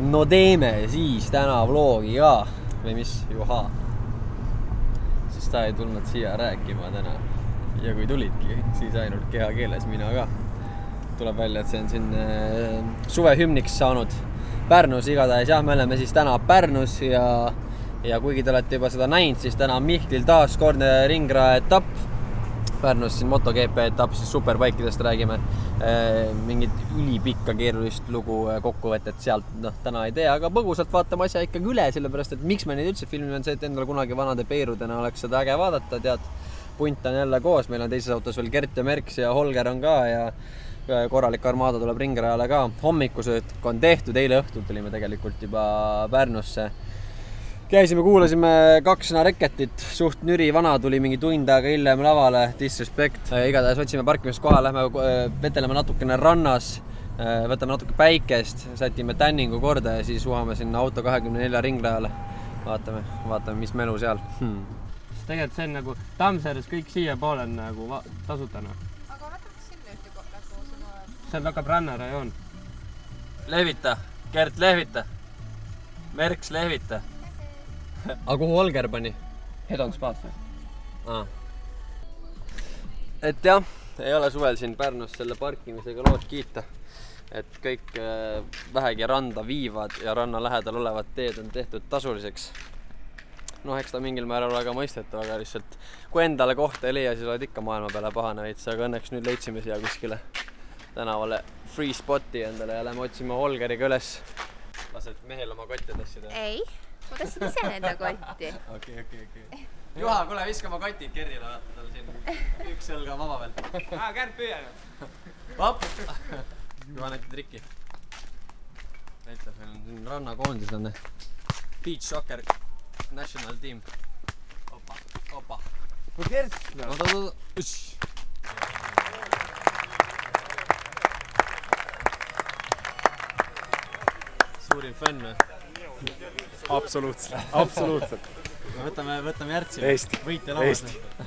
No teeme siis täna vlogi ka. Või mis? Juha. Siis ta ei tulnud siia rääkima täna. Ja kui tulidki, siis ainult kehakeeles mina ka. Tuleb välja, et see on siin suvehümniks saanud Pärnus igatahes. Jah, me oleme siis täna Pärnus ja kuigi te olete juba seda näinud, siis täna on Mihklil taas kordne ringraja etapp. Pärnus siin MotoGP etapp, siis superbikidest räägime. Mingit ülipikka keerulist lugu kokkuvõtet sealt täna ei tee, aga põgusalt vaatame asja ikkagi üle, sellepärast, et miks me neid üldse filmime on see, et endal kunagi vanade peerudena oleks seda äge vaadata, tead, punt on jälle koos, meil on teises autos veel Gert ja Merks ja Holger on ka ja korralik armaada tuleb ringrajale ka. Hommikusööt on tehtud, eile õhtul tulime tegelikult juba Pärnusse. Käisime, kuulasime 2 Reketit, suht nüri vana tuli mingi tund aega hiljem lavale, disrespect. Igatahes otsime parkimist koha, lähme veteleme natukene rannas, võtame natuke päikest, sätime tänningu korda ja siis uhame sinna auto 24 ringrajale. Vaatame, mis melu seal. Tegelikult see on nagu Tammsaares kõik siia poole on nagu tasutana. Aga vaatame sinna ühte kohta. Seal hakkab rannarajoon. Lehvita, Gert lehvita, Merks lehvita. Aga kuhu Holger pani? Hedon spaasse. Et jah, ei ole suvel siin Pärnus selle parkimisega lood kiita. Et kõik vähegi randa viivad ja ranna lähedal olevad teed on tehtud tasuliseks. Noh, eks ta mingil määral ole ka mõistetav, aga lihtsalt kui endale kohta ei leia, siis oled ikka maailma peale pahane veits, aga õnneks nüüd leidsime siia kuskile tänavale free spoti endale ja lähme otsime Holgeriga üles. Lased mehel oma kotti tassida? Ei, ma tassin ise enda kotti. Okei. Juha, kuule, viska oma kotid Kerile, vaata tal siin üks õlga vaba veel. Kärt püüan. Vap! Juha näiti trikki. Näitab, meil on siin rannakoondislane. Beach soccer national team. Opa. Kui Gert? Suurim fänn või? Absoluutselt. Võtame järtsi. Eesti. Võitja lauas.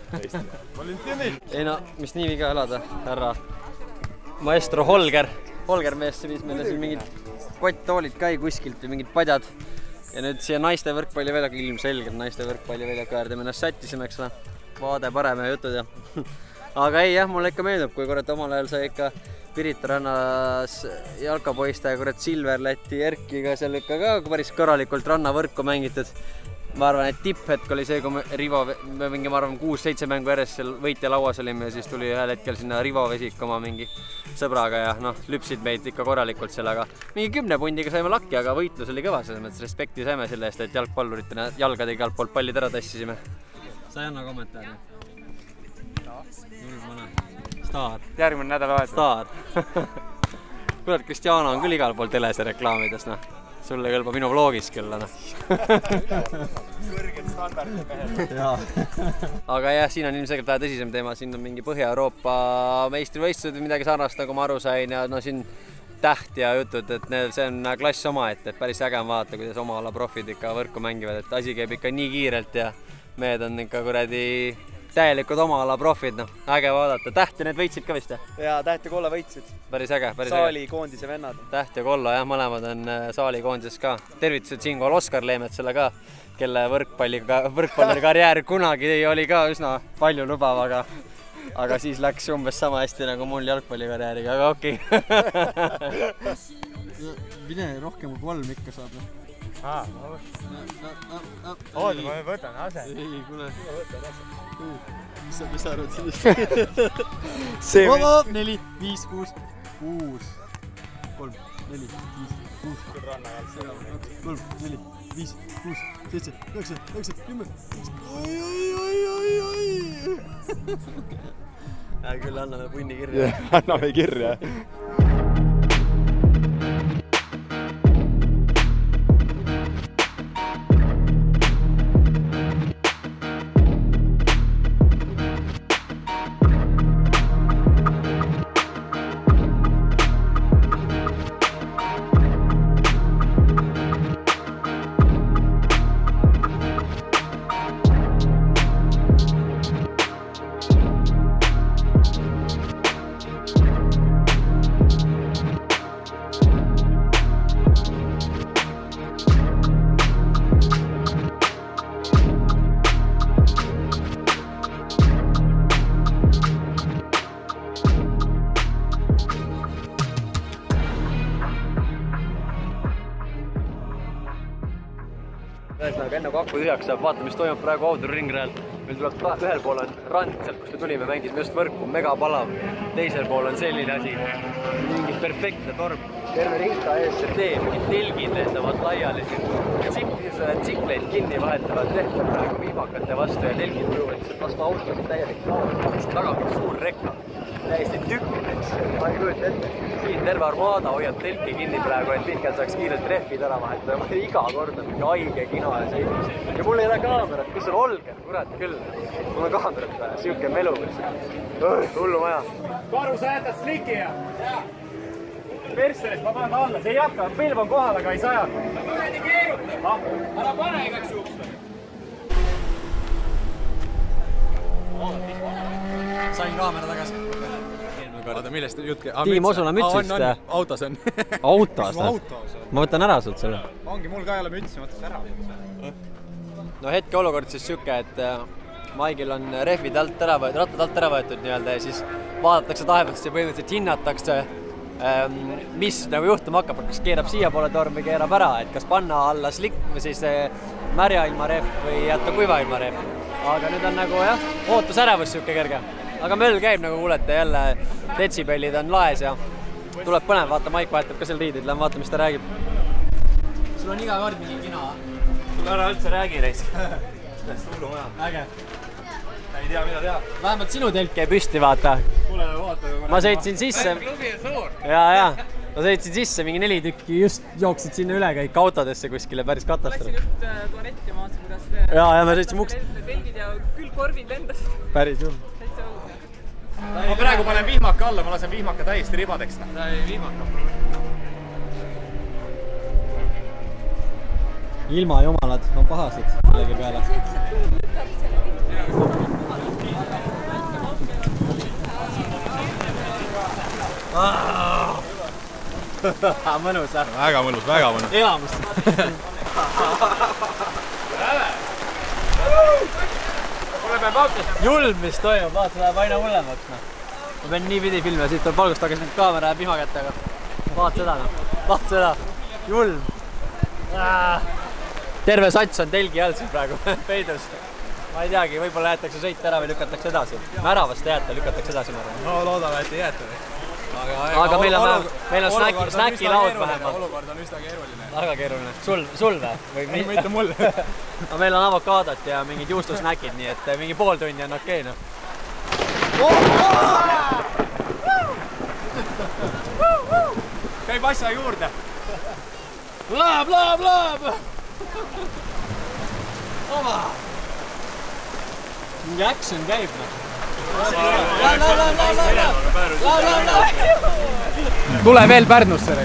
Ei no, mis nii viga elada, härra maestro Holger. Holger mees viis meile siin mingid kotttoolid ka kuskilt ja mingid padjad. Ja nüüd siia naiste võrkpalliväljaka, ilmselgelt naiste võrkpalliväljaka äärde me ennast sättisime, eks või? Vaade parem ja jutud ja. Aga ei jah, mulle ikka meeldib, kui kurat omal ajal sai ikka Pirita rannas jalkapoiste ja kurat Silver Läti Erkiga seal ikka ka päris kõralikult rannavõrku mängitud. Ma arvan, et tipphetk oli see, kui me Rivo, mingi ma arvan 6-7 mängu järjest seal võitja lauas olime ja siis tuli ühel hetkel sinna Rivo Vesik oma mingi sõbraga ja noh, lüpsid meid ikka korralikult sellega. Mingi 10 pundiga saime lakki, aga võitlus oli kõva, selles mõttes respekti saime selle eest, et jalgpalluritena jalgadega igalt poolt pallid ära tassisime. Sa ei anna kommentaari? Staar. Järgmine nädal vahetus. Staar. Kurat, Cristiano on küll igal pool telese reklaamides, noh. Sulle kõlba minu vlogis küll, noh. Kõrged standardid mehed. Aga jah, siin on ilmselgelt vähe tõsisem teema. Siin on mingi Põhja-Euroopa meistrivõistlused või midagi sarnast, nagu ma aru sain. Ja no siin täht ja jutud, et see on klass oma, et päris äge on vaadata, kuidas oma ala profid ikka võrku mängivad. Et asi käib ikka nii kiirelt ja mehed on ikka kuradi täielikud oma ala profid, noh, äge vaadata. Täht ja need võitsid ka vist, jah? Jaa, Täht ja Kolla võitsid. Päris äge. Saali koondise vennad. Täht ja Kolla, jah, mõlemad on Saali koondises ka. Tervitused siinkohal Oskar Leemetsale ka, kelle võrkpalluri karjäär kunagi oli ka üsna palju lubav, aga siis läks umbes sama hästi nagu mul jalgpallikarjääriga, aga okei. Mine rohkem kui 3 ikka saab. Oota, ma võtan ase. Ei, kuule. Mis sa arvad sellest? 4, 5, 6, 3, 4, 5, 6, 3, 4, 5, 6, 7, 9, 9, 10. Küll anname punni kirja. Anname kirja. Ühesõnaga enne kui aku tühjaks saab, vaata, mis toimub praegu Audru ringrajal. Meil tuleb ühel pool on rand, sealt kus me tulime, mängisime just võrku, mega palav. Teisel pool on selline asi, mingi perfektne torm. Terve ringa ees see tee, mingid telgid lendavad laiali. Tsikleid kinni vahetavad tehtud praegu viimakate vastu ja telgid mõjuvad vastu autosid täielik kaos. Taga on suur rekka, täiesti tükkideks. Ma ei kujuta ette. Siin terve armaada hoiab telki kinni praegu, et Mihkel saaks kiirelt rehvid ära vahetada. Ma iga kord on mingi haige kina ja sõidus. Ja mul ei ole kaamerat, kus on Olger, kurat küll. Mul on kaamerat vaja, siuke melu. Hullu maja. Karu, sa jätad sliki ja? Persselist ma panen alla, see ei hakka, pilv on kohal, aga ei saja. Kuradi keeruta. Ära pane igaks juhuks. Sain kaamera tagasi. Oota, millest jutt käib? Tiim Osula mütsist. Autos on. Autos? Ma võtan ära sult selle. Ongi, mul ka ei ole mütsi, ma võtaks ära. No hetke olukord siis siuke, et Maigil on rehvid alt ära võetud, rattad alt ära võetud nii-öelda ja siis vaadatakse taevast ja põhimõtteliselt hinnatakse, mis nagu juhtuma hakkab, kas keerab siia poole torm või keerab ära, et kas panna alla slick või siis märja ilma rehv või jätta kuiva ilma rehv. Aga nüüd on nagu jah, ootusärevus siuke kerge. Aga möll käib nagu kuulete jälle, detsibellid on laes ja tuleb põnev, vaata Maik vahetab ka seal riidid, lähen vaata, mis ta räägib. Sul on iga kord mingi kina. Sul ära üldse räägi reis. Tähest hullu maja. Äge. Ei tea, mida teha. Vähemalt sinu telk jäi püsti, vaata. Kuule, vaata. Ma sõitsin sisse. Klubi on suur. Ja. Ma sõitsin sisse, mingi 4 tükki just jooksid sinna üle kõik autodesse kuskile päris katastro. Läksin just tuanetti ja vaatasin, kuidas te... Ja me sõitsin muks. Telgid ja küll korvid lendasid. Päris jull. Täitsa õudne. Ma praegu panen vihmaka alla, ma lasen vihmaka täiesti ribadeks. Ta ei vihmaka. Ilma jumalad on pahased millegi peale. Mõnus, jah? Väga mõnus, väga mõnus. Elamus. Julm, mis toimub, vaata, see läheb aina hullemaks. Ma pean nii pidi filmima, siit tuleb valgust tagasi kaamera ja piha kätte, aga vaata seda, vaata seda. Julm. Terve sats on telgi all siin praegu, peidus. Ma ei teagi, võib-olla jäetakse sõit ära või lükatakse edasi. Märavast ei jäeta, lükatakse edasi. No loodame, et ei jäeta. Aga meil on snäkilaud vähemalt. Olukord on üsna keeruline. Väga keeruline. Sul või? Ei, mitte mul. No meil on avokaadot ja mingid juustusnäkid, nii et mingi pool tunni on okei, noh. Käib asja juurde. Blab! Oma! Mingi action käib, noh. Tule veel Pärnusse.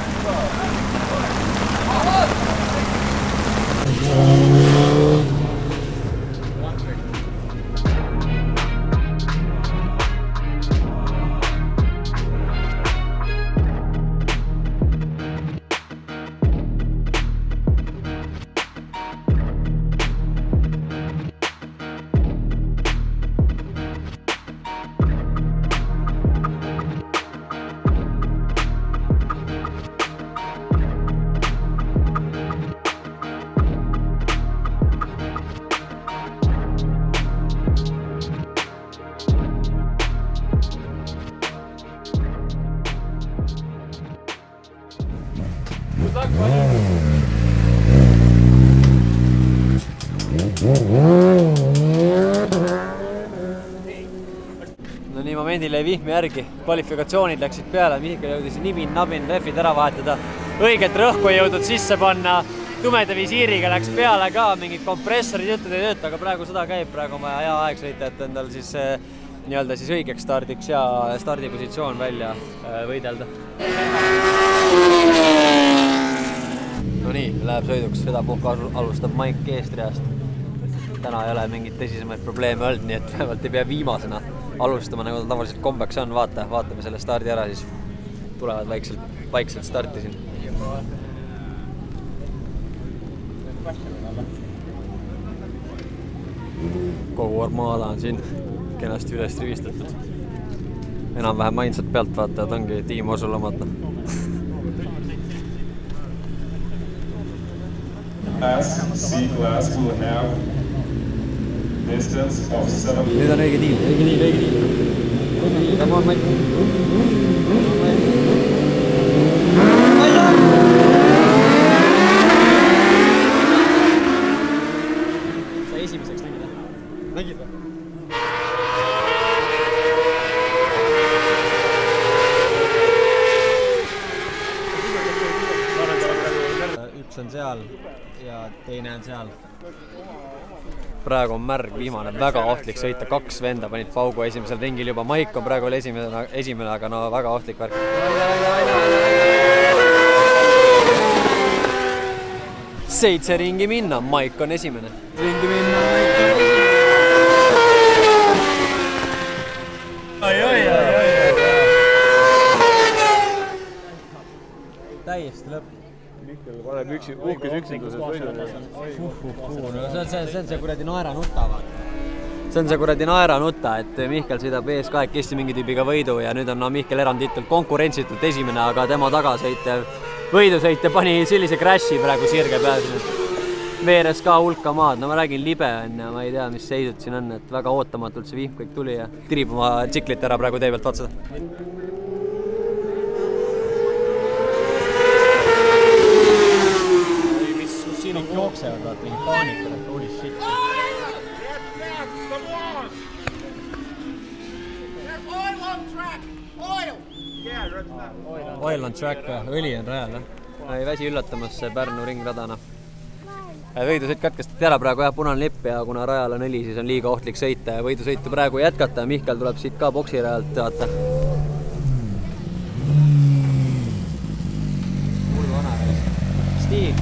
No nii, momendil jäi vihmi järgi, kvalifikatsioonid läksid peale, Mihkel jõudis nibin-nabin rehvid ära vahetada, õiget rõhku ei jõudnud sisse panna, tumeda visiiriga läks peale ka, mingid kompressorid jutud ei tööta, aga praegu seda käib, praegu on vaja hea aeg sõita, et endal siis nii-öelda siis õigeks stardiks ja stardipositsioon välja võidelda. No nii, läheb sõiduks, seda puhka alustab Maik eestriast. Täna ei ole mingit tõsisemaid probleeme olnud, nii et vähemalt ei pea viimasena alustama, nagu ta tavaliselt kombeks on, vaatame selle stardi ära, siis tulevad vaikselt starti siin. Kogu armaada on siin kenasti üles rivistatud. Enam-vähem ainsad pealtvaatajad ongi Tiim Osula omad. C-Class will have distance of 7. Nüüd on õige tiim. Come on, Mike. Sa esimeseks nägid, jah? Nägid või? Üks on seal ja teine on seal. Praegu on märg, vihmane, väga ohtlik sõita, 2 venda panid paugu esimesel ringil juba. Maik on praegu esimene, aga no väga ohtlik värk. 7 ringi minna, Maik on esimene. Ringi minna, Maik on esimene. Täiesti lõpp. Mikkel paneb uhkes üksinduses võidule. See on see kuradi naeranuta, vaata. See on see kuradi naeranuta, et Mihkel sõidab ees kahekesti mingi tüübiga võidu ja nüüd on Mihkel eranditult konkurentsitult esimene, aga tema tagasõitja võidusõitja pani sellise crash'i praegu sirge pääsenud. Veeres ka hulka maad, no ma räägin, libe on ja ma ei tea, mis seisud siin on, et väga ootamatult see vihm kõik tuli ja tirib oma tsiklit ära praegu tee pealt, vaat seda. Siin on jooksevad, vaat mingi paanikad, et holy shit. Oil on track, õli on rajal. Ei väsi üllatamas see Pärnu ringradana. Võidusõit katkestati ära praegu jah, punane lipp ja kuna rajal on õli, siis on liiga ohtlik sõita ja võidusõitu praegu jätkata. Mihkel tuleb siit ka boksirajalt, vaata. Mul vana reis. Stig.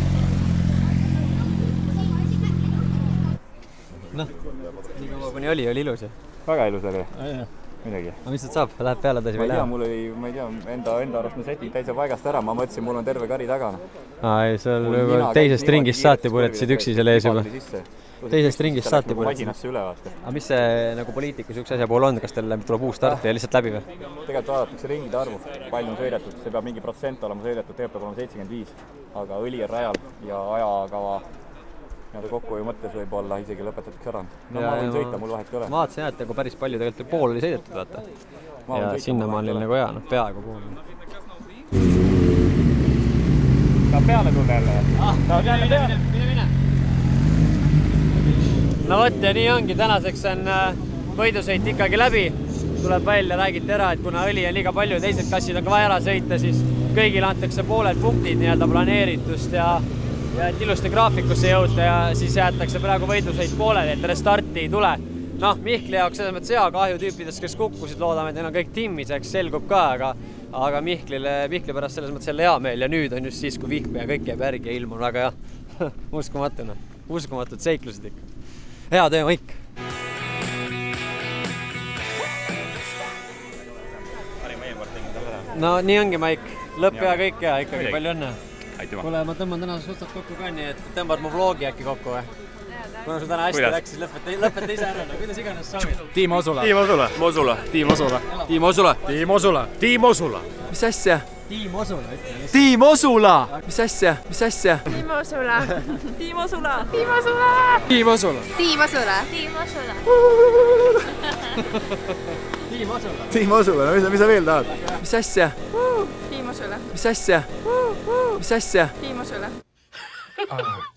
Noh, nii kaua kuni oli ilus ju. Väga ilus oli. Midagi. Aga mis nüüd saab? Läheb peale tasi veel? Mul oli, ma ei tea, enda arust ma setid täitsa paigast ära. Ma mõtlesin, mul on terve kari tagana. Ei, seal teisest ringist saati puretasid üksi selle ees juba. Teisest ringist saati puretasid. Aga mis see nagu poliitikus üks asja pool on? Kas teil tuleb uus start ja lihtsalt läbi või? Tegelikult vaadatakse ringide arvu. Palju on sõidetud. See peab mingi protsent olema sõidetud. Tegelikult peab olema 75. Aga õli on rajal ja ajakava kokkuhoiu mõttes võib-olla isegi lõpetatakse ära. No ma võin sõita, mul vahet ei ole. Ma vaatasin jah, et nagu päris palju tegelikult pool oli sõidetud, vaata. Ja sinna ma olin nagu hea, noh peaaegu pool. Tahab peale tulla jälle? Tahab jälle peale? Mine. No võt ja nii ongi, tänaseks on võidusõit ikkagi läbi. Tuleb välja, räägiti ära, et kuna õli on liiga palju, teised klassid on ka vaja ära sõita, siis kõigile antakse pooled punktid nii-öelda planeeritust ja et ilusti graafikusse jõuda ja siis jäetakse praegu võidusõit pooleli, et restarti ei tule. Noh, Mihkli jaoks selles mõttes hea kahju tüüpidest, kes kukkusid, loodame, et neil on kõik tiimis, eks selgub ka, aga Mihkli pärast selles mõttes jälle hea meel ja nüüd on just siis, kui vihm ja kõik jääb järgi ja ilm on väga hea. Uskumatuna, uskumatud seiklused ikka. Hea töö, Maik! No nii ongi, Maik. Lõpp ja kõik ja ikkagi palju õnne. Kuule, ma tõmban tänasest otsad kokku ka nii, et tõmbad mu vlogi äkki kokku või? Kuna sul täna hästi läks, siis lõpeta ise ära, kuidas iganes soovid. Tiim Osula. Tiim Osula. Mosula. Tiim Osula. Tiim Osula. Tiim Osula. Tiim Osula. Mis asja? Tiim Osula, ütle. Tiim Osula! Mis asja? Mis asja? Tiim Osula. Tiim Osula. Tiim Osula. Tiim Osula. Tiim Osula. Tiim Osula. Tiim Osula. Tiim Osula, no mis sa veel tahad? Mis asja? Tiim Osula. Mis asja? Mis asja? Tiim Osula.